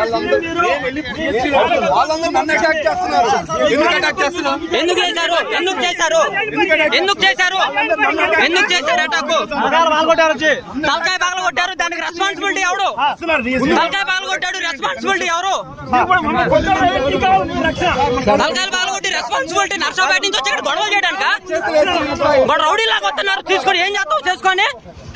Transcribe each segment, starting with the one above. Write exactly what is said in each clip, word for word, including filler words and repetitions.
వాళ్ళందరూ నన్ను అటాక్ చేస్తున్నారు. ఎందుకు అటాక్ చేస్తున్నారు? ఎందుకు చేశారు? ఎందుకు చేశారు? ఎందుకు చేశారు? ఎందుకు చేశారు అటాక్? తలకాయ పగల కొట్టారు. దానికి రెస్పాన్సిబిలిటీ ఎవరు? తలకాయ పగల కొట్టాడు. రెస్పాన్సిబిలిటీ ఎవరు? తలకాయలు పగల కొట్టి రెస్పాన్సిబిలిటీ నర్సాపేట నుంచి వచ్చి ఇక్కడ గొడవలు చేయడానిక? రౌడీ లాగా వస్తున్నారు. తీసుకొని ఏం చేస్తావు చేసుకొని?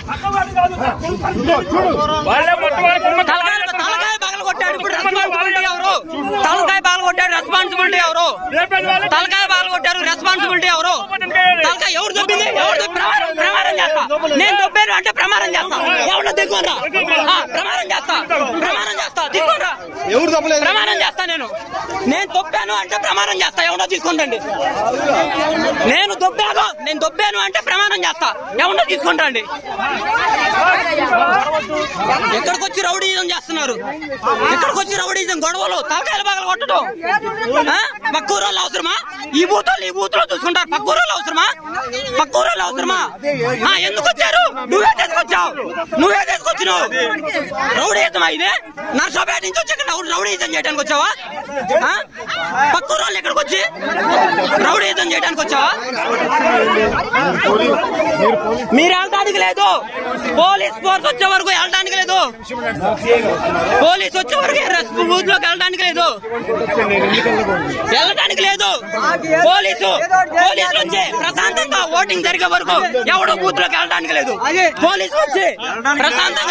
తలకాయ తలకాయ పగల కొట్టాడు. ఇప్పుడు రెస్పాన్సిబిలిటీ ఎవరు? తలకాయ పగల కొట్టాడు. రెస్పాన్సిబిలిటీ ఎవరు? తలకాయ పగల కొట్టారు. రెస్పాన్సిబిలిటీ ఎవరు? తలకాయ ఎవరు దొబ్బింది? ఎవరు ప్రమారం చేస్తా? నేను దొబ్బాను అంటే ప్రమారం చేస్తా. ఎవరు దిగురా? ప్రమారం చేస్తా. ప్రమారం చేస్తా. తీసుకోరా. ఎవరు దొబ్బలేదు? ప్రమాణం చేస్తా. నేను నేను దొబ్బాను అంటే ప్రమాణం చేస్తా. ఎవరో తీసుకుంటండి. నేను దొబ్బాను నేను దొబ్బాను అంటే ప్రమాణం చేస్తా. ఎవరో తీసుకుంటండి. ఎక్కడికి వచ్చి రౌడీజం చేస్తున్నారు? ఎక్కడికి వచ్చి రౌడీజం గొడవలు, తలకాయలు పగల కొట్టడం. పక్కూరోళ్ళు అవసరమా? ఈ బూతులు ఈ బూతులో చూసుకుంటారు. పక్కూరోళ్ళు అవసరమా? పక్కూరోళ్ళు అవసరమా? ఎందుకు వచ్చారు? నువ్వే తీసుకొచ్చావు. నువ్వే తీసుకొచ్చినావు. రౌడీజమా ఇదే? నర్సాపేట నుంచి వచ్చి రౌడీజం చేయడానికి వచ్చావా? పక్కూరోళ్ళు ఎక్కడికి వచ్చి రౌడీజం చేయడానికి వచ్చావా? మీరు వెళ్ళడానికి లేదు. పోలీస్ ఫోర్స్ వచ్చే వరకు వెళ్ళడానికి లేదు. పోలీస్ వచ్చే వరకు బూత్ లోకి వెళ్ళడానికి లేదు. వెళ్ళడానికి లేదు. పోలీసు పోలీసులు వచ్చి ప్రశాంతంగా ఓటింగ్ జరిగే వరకు ఎవడో బూత్ లోకి వెళ్ళడానికి లేదు. పోలీసులు వచ్చి ప్రశాంతంగా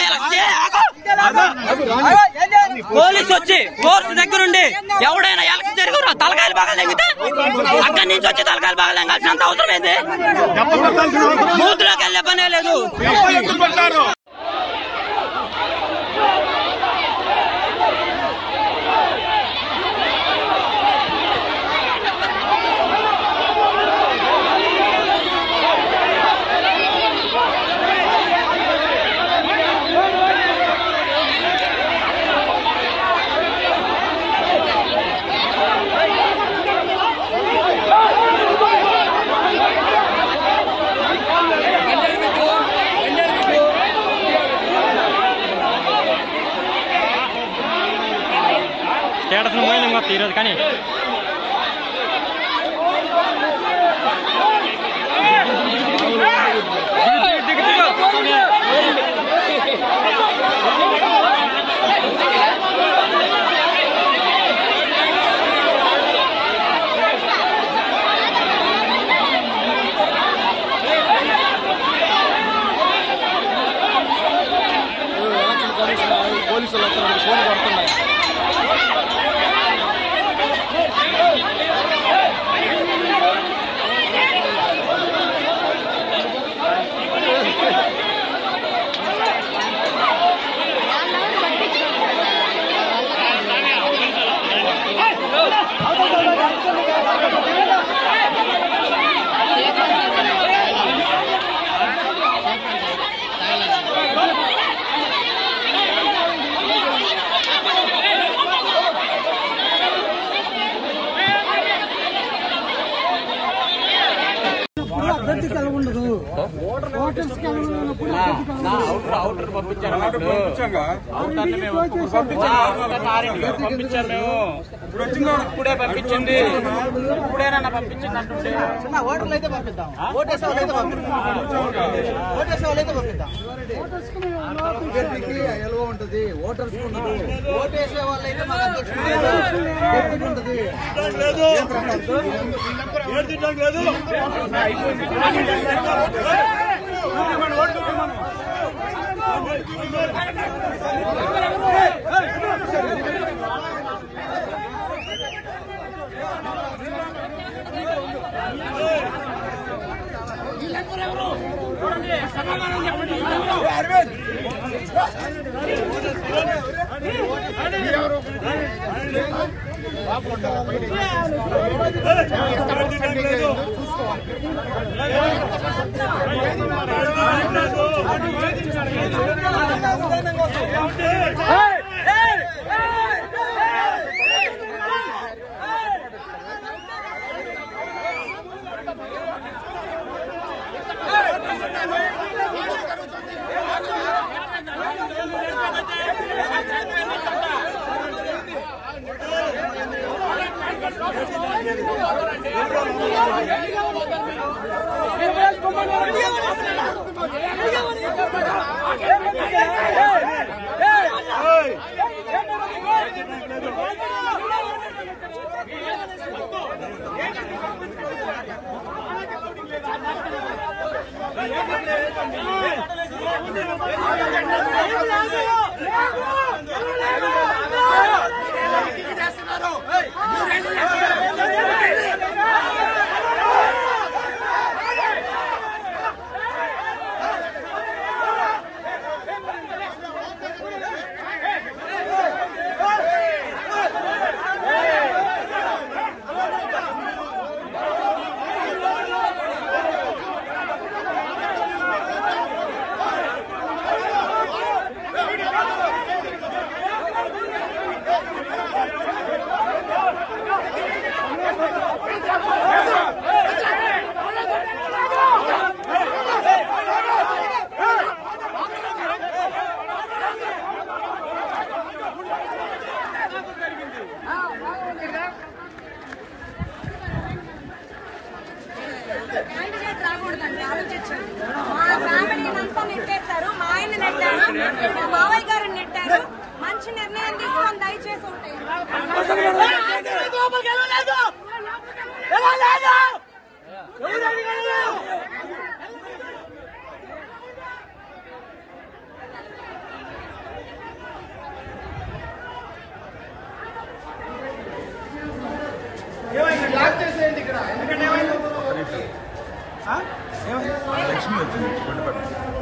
పోలీసు వచ్చి ఫోర్స్ దగ్గరుండి ఎవడైనా ఎలక్షన్ జరిగి తలకాయలు బాగా తగ్గితే అక్కడి నుంచి వచ్చి తలకాయలు బాగా తగ్గాల్సినంత అవసరం ఏంటి? బూత్ లోకి వెళ్ళే పనే లేదు. స్టేటస్ పోయింది మొత్తం ఈరోజు. కానీ పోలీసులు ఫోన్ కొడుతున్నాయి. అవుటర్ పంపించాను. పంపించాను మేము. ఇప్పుడే పంపించింది. ఇప్పుడేనా పంపించింది అంటుంటే ఓటర్లు అయితే పంపిద్దాం. ఓటేసే వాళ్ళు అయితే పంపిద్దాం. ఓటేసే వాళ్ళు అయితే పంపిద్దాం. ఉంటుంది. ఓటర్స్ ఉండదు. ఓటేసే వాళ్ళు అయితే మాకు ఉంటుంది. మా ఫ్యామిలీ అంతా నెట్టేశారు. మా ఆయన నెట్టారు, మా మావయ్య గారు నెట్టారు. మంచి నిర్ణయం తీసుకొని దయచేసి ఉంటాయి. లక్ష్మి వచ్చింది కొండపట్ల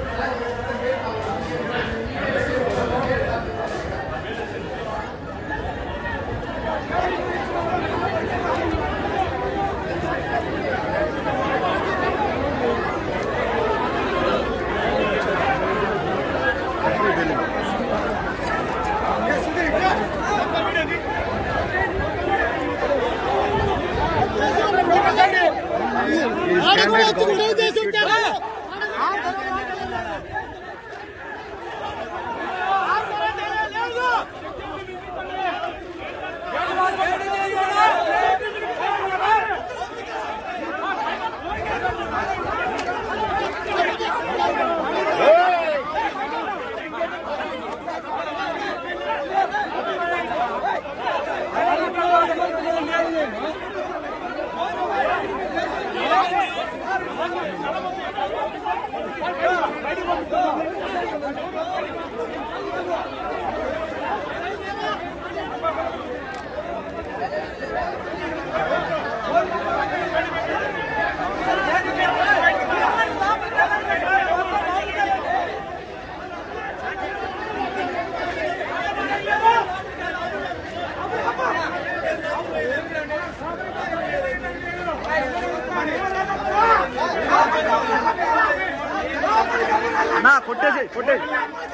నా కొట్టేసి కొట్టేసి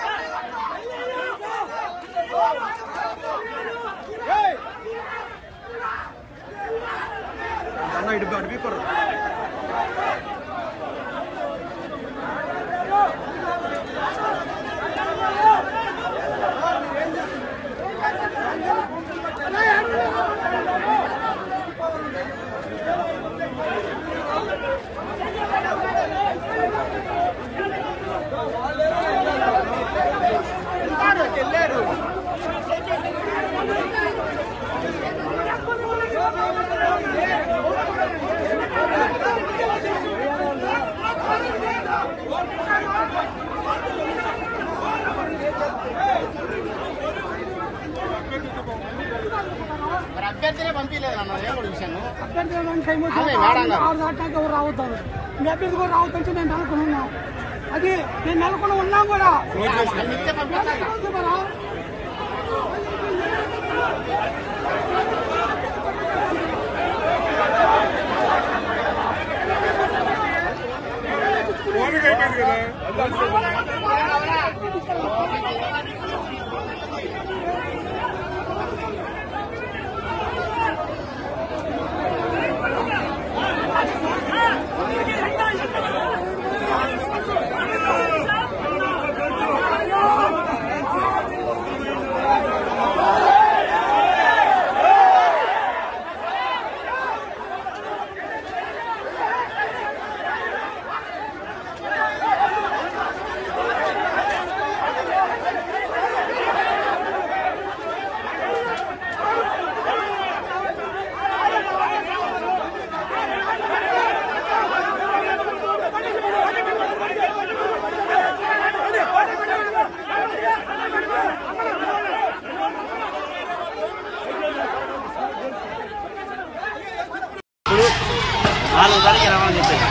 అన్న ఇటు అడిగిపోరు అభ్యర్థినే పంపించలేదు అన్న ఏం కూడా విషయాన్ని అభ్యర్థి రావద్దాం మీ అభ్యర్థి కూడా రావద్దని నేను నెలకొన్నాను. అది నేను నెలకొని ఉన్నాం కూడా నాలుగు తారీఖు రావాలని చెప్పేసి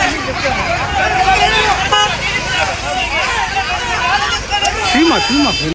సినిమా సినిమా